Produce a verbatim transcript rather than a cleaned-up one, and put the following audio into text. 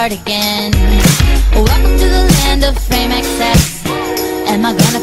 start again. Welcome to the land of fame excess. Am I gonna